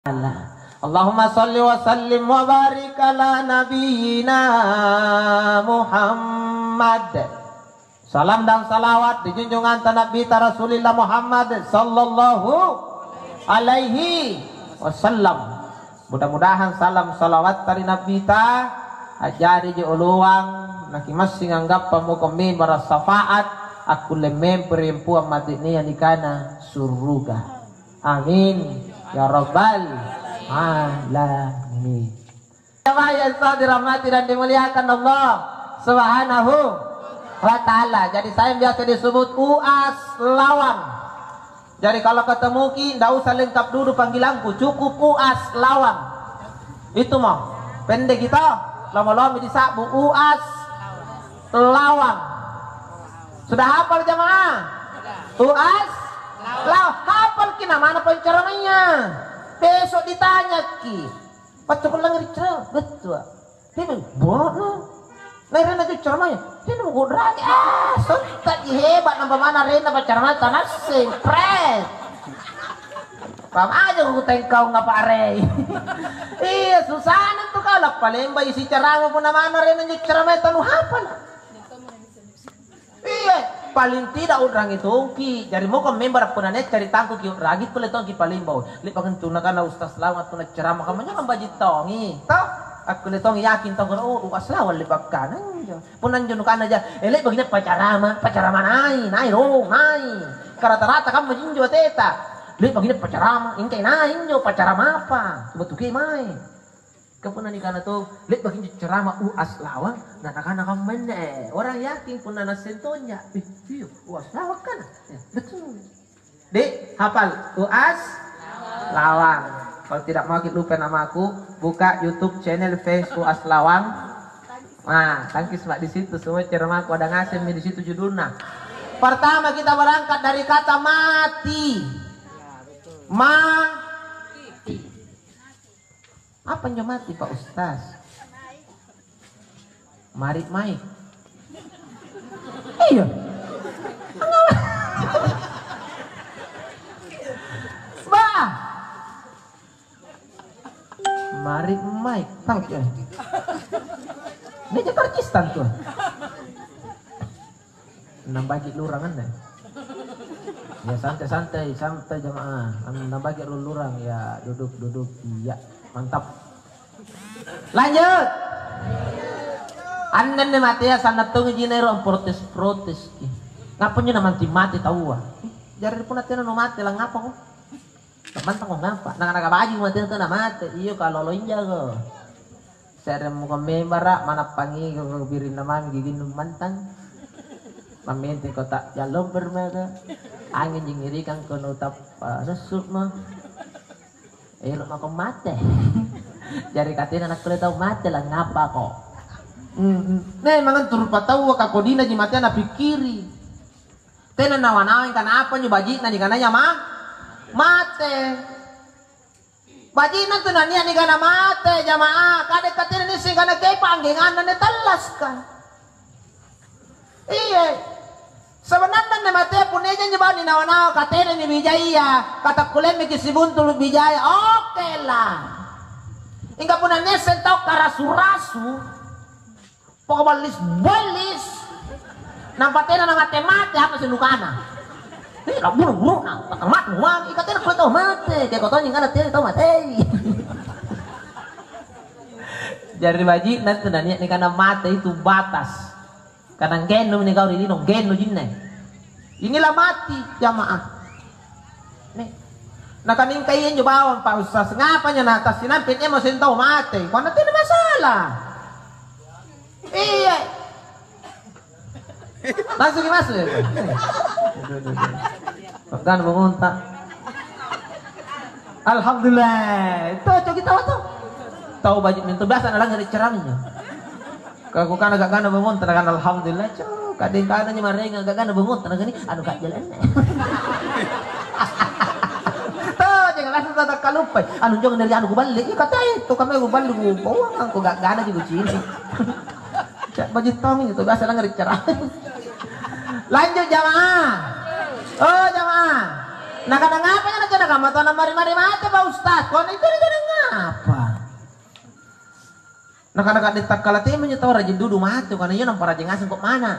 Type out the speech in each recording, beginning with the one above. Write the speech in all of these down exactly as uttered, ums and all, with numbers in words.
Allahumma salli wa sallim wa barik ala nabiyyina Muhammad. Salam dan salawat di junjungan Nabi Rasulullah Muhammad sallallahu alaihi wasallam. Mudah-mudahan salam salawat dari Nabi ta ajari je uluang naki masing anggap pamukomin para syafaat aku lemem perempuan madinah nikana surga. Amin ya rabbal alamin. Yang dirahmati dan dimuliakan Allah Subhanahu wa ta'ala. Jadi saya biasa disebut Uas Lawang. Jadi kalau ketemu ki ndak usah lengkap dulu panggilanku, cukup Uas Lawang. Itu mau pendek kita lama-lama disabu Uas Lawang. Sudah hafal jamaah? Uas Lawang. Hafal ki mana penceramanya? Besok ditanya ki. Pacok lang ricara betul. Tapi bono. Lain aja ceramanya. Ini mau godragi. Ah, sontak hebat nambah mana rena ceramanya tanah sempret. Pam aja aku tengkau ngapa are. Iya susah nanti kalau Palembang isi ceramah pun mana rena ceramanya tanu hafal. Iya. Paling tidak orang itu ki dari mau ke member punanet cari tangku ki ragi kulit tong ki paling bau lipat tunakan ustaz selamat punat ceramah kamu jangan baju tongi tau aku letong yakin tong oh uas lawan lipat kanan punan junukan aja elek begini pacarama pacarama nai nai ro nai rata-rata kamu jinjo teta lipat begini pacarama ingkai nai injo pacarama apa coba tuh ki mai kapunan ikana tuh lihat begini ceramah uas lawang nah karena kamu mende orang yakin pun nana sentonya iya uas lawang kan ya, betul dek hafal uas lawang. Kalau tidak mau kita lupa nama aku buka YouTube channel Face uas lawang. Nah tangkis mak di situ semua ceramahku ada ngasih di situ judulnya. Pertama kita berangkat dari kata mati ma apa yang mati Pak Ustaz? Marit mai. Iya. Bah. Marit mai. Tahu ya? Ini Jakarta tuh. Nambah lurangan deh. Ya santai-santai, santai jamaah. Nambah lurang ya duduk-duduk iya. Mantap. Lanjut. Anda nih mati ya sana tunggu jinero protes protes. Ngapa nyo naman mati tahu ah? Jari pun nanti no mati lah ngapa kok? Teman tengok ngapa? Nak nak baju mati itu nama mati. Iyo kalau lo injago. Saya mau membara mana pangi birin nama gigi mantang. Pamenti kota jalur bermega. Angin jingiri kan kono tap resuk mah. Eh lo mau mati. Jari katanya anak kulit tahu mati lah ngapa kok? Hmm, nih mangan turut tahu kakodina di mati anak pikiri. Tena nawan-nawan kan apa nyu baji nani kananya mah mati. Baji nanti nani ani kana mati jamaah. Kadek katanya ni sing kana kay panggingan nani telas kan. Iya. Sebenarnya nih mati pun aja nyoba ni nawan-nawan katanya ni bijaya. Kata kulen mikisibun tulu bijaya. Oke lah. Hingga pun nesen tau karasu-rasu. Pokok balis balis. Nampatnya na mati-mati apa sih lukana. Eh, lah buru-buru na. Pakai nuang. Ikatnya kulit tau mati. Kayak kotong yang ada tiri tau mati. Jadi baji nanti nanya nih karena mati itu batas. Karena geno nih kau ini no geno jinne. Inilah mati jamaah. Nih. Nah kaning kayin jo bawang Pak Ustaz ngapanya na atas sinampitnya mo sentaw mati. Kuan natin masalah. Iya. Langsung masuk ya. Pagkan bumunta. Alhamdulillah. Itu coba kita tahu. Tahu baju mintu biasa na lang dari ceramanya. Kalau kan agak gana bumunta kan alhamdulillah. Coba kadang kadang nya marenga agak gana bumunta na gani anu ka jalan. Langsung tak kalupay. Anu jangan dari anu kubalik. Ih kata itu kami kubalik bawang aku gak gana juga sini. Baju tong itu biasa lah ngeri cerah. Lanjut jamaah. Oh jamaah. Nah kadang ngapa ya nak kadang mata na mari-mari mati Pak Ustaz. Kau itu kadang ngapa? Nah kadang kadang tak kalah temu nyetau rajin dudu mati karena iya nampar rajin ngasem kok mana?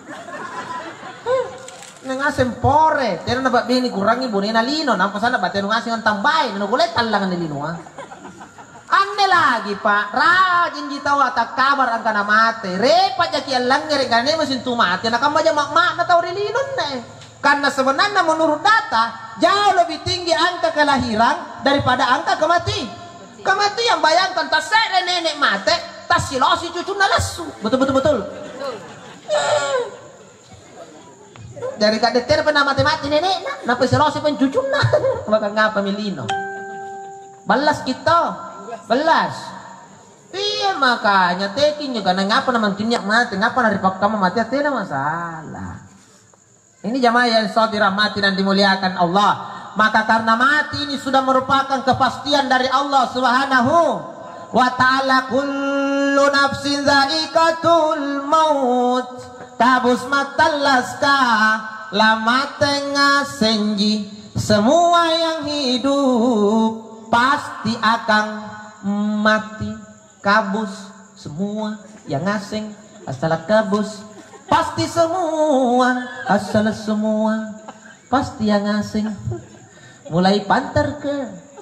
Nang ngasem pore, tena na ba bini kurangi bunina lino, nampo sana ba tenu ngasem ang tambay, nang kulit talangan ni lino ah. Ane lagi Pak, rajin jitaw atak kabar ang kana mate, repa jaki alang ngeri gane mesin tumate, nakamaja mak-mak na tau rilinon na eh. Karena sebenarnya menurut data jauh lebih tinggi angka kelahiran daripada angka kemati. Kematian bayangkan tas sere nenek mate, tas silosi cucu nalasu, betul betul betul. Eh. Dari kak deter pernah mati-mati nenek nah, napa silosi pen cucu nah, maka ngapa milino? Balas kita, balas. Iya makanya tekin juga nah ngapa namang tinyak mati, ngapa dari pak kamu mati tidak masalah. Ini jamaah yang sholat dirahmati dan dimuliakan Allah. Maka karena mati ini sudah merupakan kepastian dari Allah Subhanahu wa ta'ala. Kullu nafsin zaikatul maut tabus matalaska lama tengah senji. Semua yang hidup pasti akan mati. Kabus semua yang asing asal kabus. Pasti semua asal semua pasti yang asing. Mulai pantar ke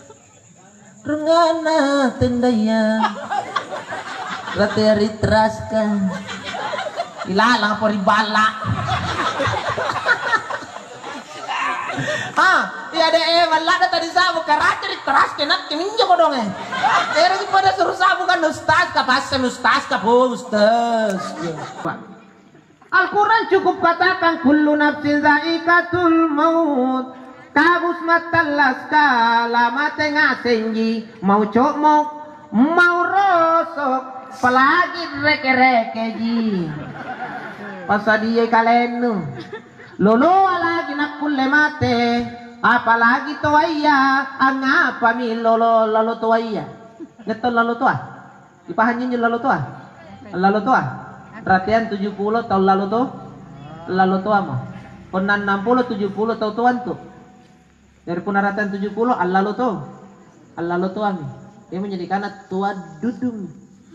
rengana tendaya rateri traska ilalang po ribala. Ah, iya deh, eh, wala na tadi sabu karateri traska nak keminja ko dong eh. Pero di pada suruh sabu kan ustaz ka pasal ustaz ka po ustaz. Al-Quran cukup katakan kullu nafsin zaikatul maut kabus matalaska lama tengah senji mau comok mau rosok pelagi reke-reke ji pasadie kalenu lolo lagi nak kulle mate apalagi toaya angapa mi lolo lalu toaya ngetol lalu tua dipahanyin lalu tua lalu tua perhatian tujuh puluh tahun lalu tuh lalu tua mah penan enam puluh tujuh puluh tahun tuan tuh dari punaratan tujuh puluh al lalu tuh al lalu tua nih dia menjadikan tua dudung.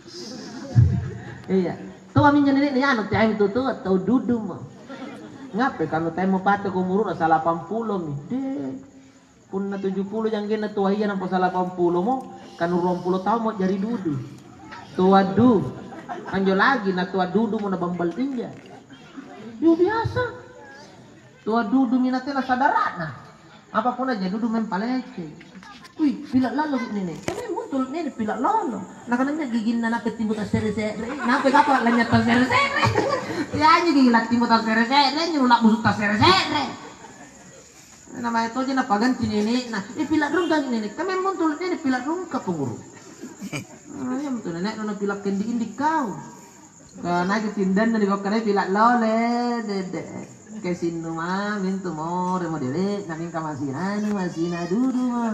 Iya tua min jadi ini anu tiang itu tuh atau dudung mah ngapain kalau temu pate kumurun asal delapan puluh nih deh punna tujuh puluh yang gena tua iya nampak asal delapan puluh mau kan dua puluh tahun mau jadi dudung tua du anjo lagi na tua dudu mau nabambal inja yo biasa tua dudu minatnya sadarana apapun aja dudu main palece wih pilak lalu ini nih kami muncul ini pilak lalu nah kananya gigin na naketimbut asere-sere nape kapal lanyat asere-sere ya aja gigin naketimbut asere-sere nyulak busuk asere-sere nama itu aja na paganti ini nah eh pilak rungkang ini kami muncul ini pilak rungka pengurus. Ah, ya betul nenek nona pilak kendi indik kau. Karena ketindan dari bakar pilak lole dede. Kesinu mah mintu more modele namin ka masinani masina dudu mah.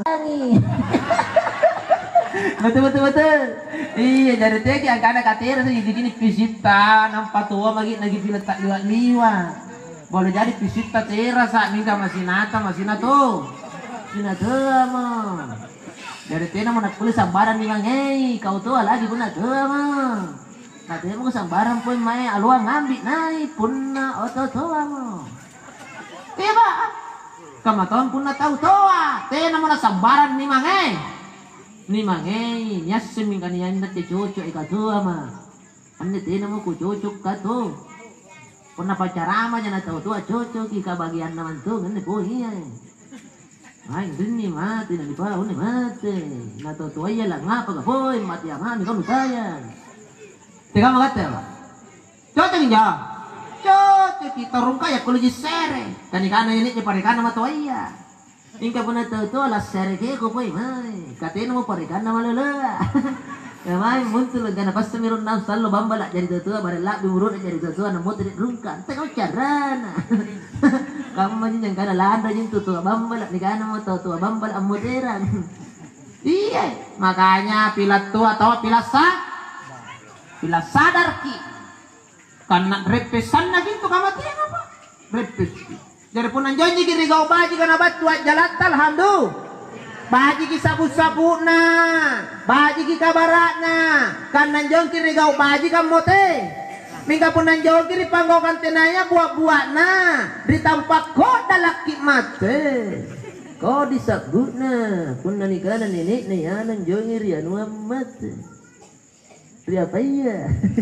Betul betul betul. Iya jadi teki angkana katera sih gini visita nampak tua lagi lagi pilak tak liwat liwat. Boleh jadi visita tera sak minta masinata masina tuh. Masina tuh mah. Dari tena mau nak kulis sambaran ni mang hei kau tu lagi pun nak tua mah katanya mau sambaran pun mai aluang ngambil nai pun na oto tua mah tiba kamaton pun na tahu tua tena mau nak sambaran ni mang hei ni mang hei nyas seminggan yang nak cucu ika tua mah ane tena mau ku cucu katu pun na pacara mah jangan tahu tua cucu ika bagian naman tu ngene po iya ay ini mati na di pa ini mati nato tuaya lang nga pagapoy mati ang hani kamu sayang teka magate ba cote ninja cote kita rungkaya kulo jisere kanikana ini parikana matuaya ingka puna to to la sere ke ko poy mai katena mo parikana malala ya mai muncul gana pasti mirun nam sallo bambala jadi to bare labi murun jadi to na mo tidak rungkan teka carana kamu mah yang kana landa jeung tutu bambal ni kana mau tutu bambal amuderan iya makanya pilat tua atau pilat sa pilat sadar ki karena repesan na gitu kamatian apa repes Jadi pun anjonji kiri gau baji kana batu jalat alhamdulillah. Baji ki sabu-sabu na, baji ki kabarat na, kan nanjong kiri gau baji kan mote. Mingga pun nanjong kiri panggokan tenaya buat-buat na, di tampak ko dalaki mate. Ko disabut na, pun nanikah na nenek na ya nanjong kiri anu amat. Ri apa ya?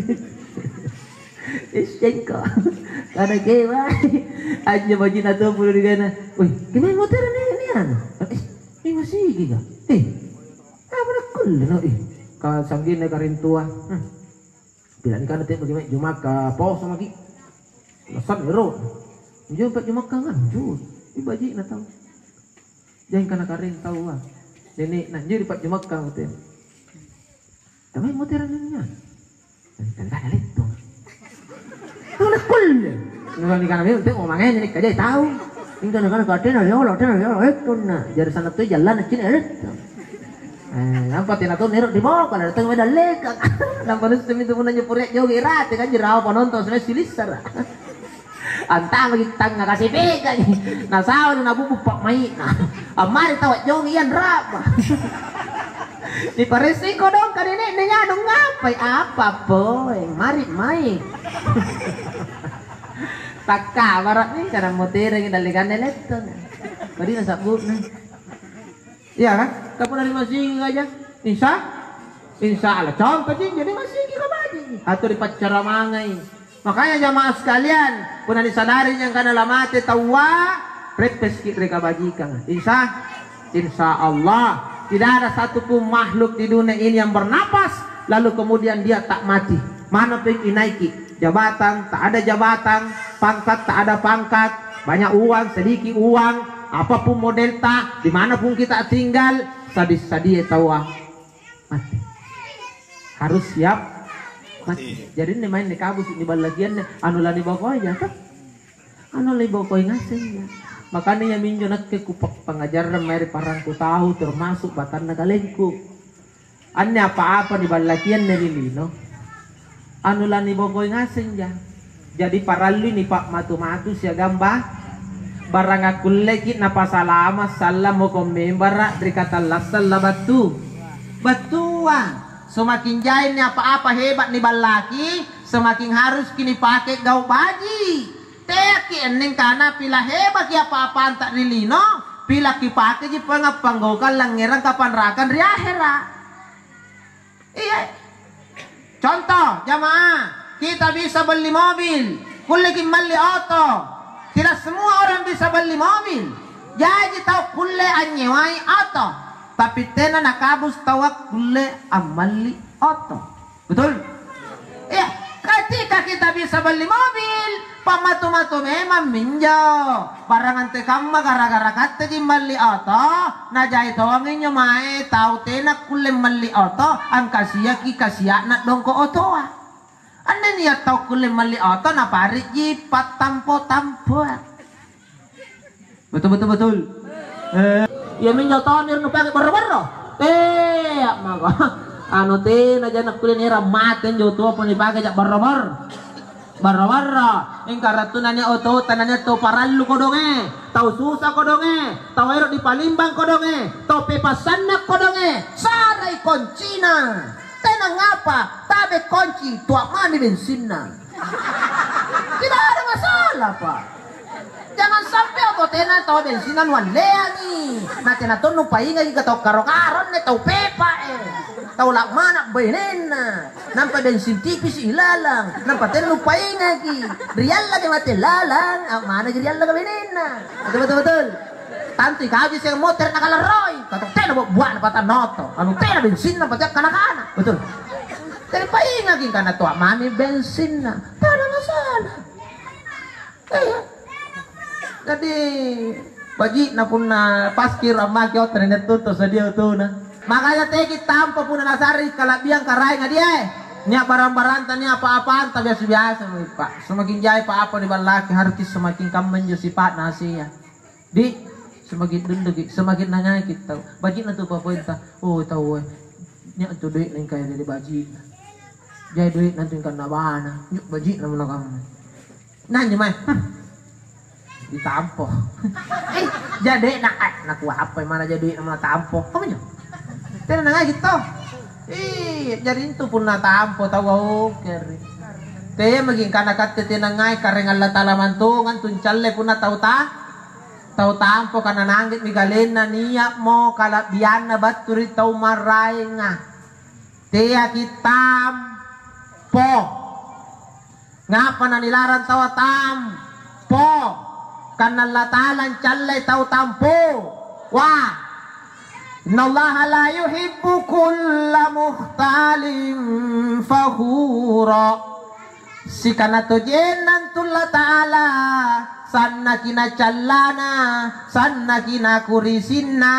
Isyengko, karena kewa, aja baji na tu puluh digana. Wih, gimana motor ni ni anu? Eh masih giga. Eh, apa nak kul no eh. Ka sanggin na karin tua. Hmm. Bila ni kana te bagaimana jumak ka pos sama ki. Lasan ero. Jom pak jumak ka kan. Jut. I baji na tahu. Jangan kana karin tahu ah. Nenek nah jadi pak jumak ka hotel. Tapi moteran nya. Kan kana leto. Tu nak kul. Ni kana me te omangnya ni kaje tahu. Ingka nakana katena yo lo tena yo ekon na jari sana tu jalan cina eret eh nampak tina tu nero di bawah kalau datang beda leka nampak nu semi tu punanya purek jogi rate kan jeraw penonton sana silisar antang lagi tangga kasih pega ni na saw na bubu pak mai na amari tawat jogi yan rap di paresiko dong kan ini nenya dong ngapai apa boy mari mai Taka barat nih karena motor yang dalikan elektro, tadi nasi sabut nih, iya kan? Kapan dari masih aja, insya, insya Allah contoh jadi masih kita baji, atau di pacar mangai, makanya jamaah sekalian, pun disadari yang karena lamate tawa, repes mereka bajikan, insya, insya Allah tidak ada satupun makhluk di dunia ini yang bernapas, lalu kemudian dia tak mati, mana pun inaiki. Jabatan, tak ada jabatan, pangkat, tak ada pangkat, banyak uang, sedikit uang, apapun model tak, dimanapun kita tinggal, sadis-sadis tawa mati. Harus siap mati. Jadi ini main di kabus, ini balagian, anu lah di bawah aja, kan? Anu lah di bawah ngasih ya. Makanya yang minjo nak ke kupak pengajaran mari parangku tahu termasuk bahkan nagalengku. Anne apa-apa di balagian dari lino. Anu lah ni bogoy ngasing ya. Jadi paralu ni pak matu-matu siya gamba. Barang aku legit na pasalama salam mo komembara dari kata lasal la batu. Batuan. Semakin jahil ni apa-apa hebat ni balaki, semakin harus kini pakai gau baji. Teki ening kana pila hebat ki apa-apaan tak rilino, pila ki pakai ji pangapanggokan langeran kapan rakan ri akhirat. Iya. Contoh jamaah, kita bisa beli mobil, kulikin beli auto. Tidak semua orang bisa beli mobil. Jadi tahu kulle anyewai auto, tapi tena nakabus tawa kulle amali auto. Betul? Ya, ketika kita bisa beli mobil, pamatu-matu memang minjo. Barang ante kamma gara-gara kate beli auto, na jai tawangin nyo mae tahu tena kulle mali auto, ang kasiya ki kasiya na dongko auto. Anda niat tahu kulle mali auto na parit jipat tampo-tampo. Betul betul betul. Eh, ya minjo tonir nu pakai baru-baru. Teh, maka anu teh na jana kulle ni ramaten jo tuwa pun dipakai jak baru-baru. Barra-barra ingkara tunanya oto tananya to parallu kodonge tau susah kodonge tau ero di Palimbang kodonge tau pepasanna kodonge sarai koncina tenang apa tabe kunci tua mami bensinna tidak ada masalah pak jangan sampai oto tena tau bensinan wan lea nih nanti na tonu painga juga tau karo-karon ne tau pepa eh tau lak mana benena nampak bensin tipis ilalang nampak tenu painga ki rial lagi mati lalang mana jadi rial lagi benena betul betul betul tanti kaji yang motor nakalaroy kata tena buat pata noto anu tena bensin na pajak kana-kana betul tena painga ki kana tua mami bensin na tak ada masalah eh jadi baji na pun na paskir amaki o ternyata tutus sadia tu na makanya teki tanpa pun nasari kalabiang karai nga dia niya barang-barang tanya apa-apaan tak biasa-biasa pak semakin jaya apa-apa di balaki harus semakin kamen jo sifat nasinya di semakin dunduk semakin nanya kita baji na tu papointa oh tahu niya tu duit nang kaya dari baji jaya duit nanti kan nabana yuk baji na muna kamu nanya mai ditampo. Eh, jadi nak nakuha apa mana jadi nama tampo. Kamu nya? Tena na gitu. Eh, jadi itu pun na tampo tahu keri. Te maging kanakat te tinangay karengal la talamantungan tunchalle pun na tahu ta. Tahu tampo kana nanggit migalin na niya mo kalabian na baturi tahu maray nga. Te kitam po. Ngapa na nilaran tawa tam po. Kanalatalan challe tahu tampo. Wah. Innallaha la yuhibbu kulla mukhtalin fakhura. Si kanato jenan tulla ta'ala sanna kina challana sanna kina kurisinna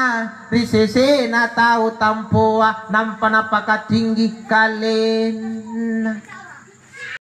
risesena tau tampoa nampana pakatinggi kalen.